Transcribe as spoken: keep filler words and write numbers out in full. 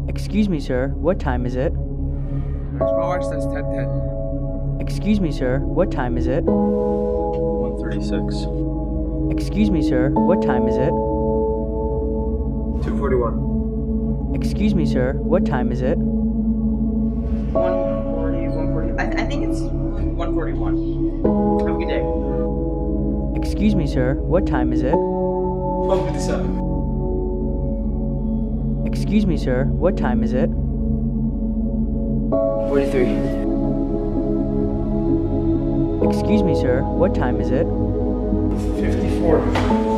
Excuse me, sir. What time is it? My watch says ten ten. Excuse me, sir. What time is it? one thirty-six. Excuse me, sir. What time is it? two forty-one. Excuse me, sir. What time is it? one forty, one forty. I, I think it's one forty-one. Have a good day. Excuse me, sir. What time is it? twelve fifty-seven. Excuse me, sir. What time is it? forty-three. Excuse me, sir. What time is it? fifty-four.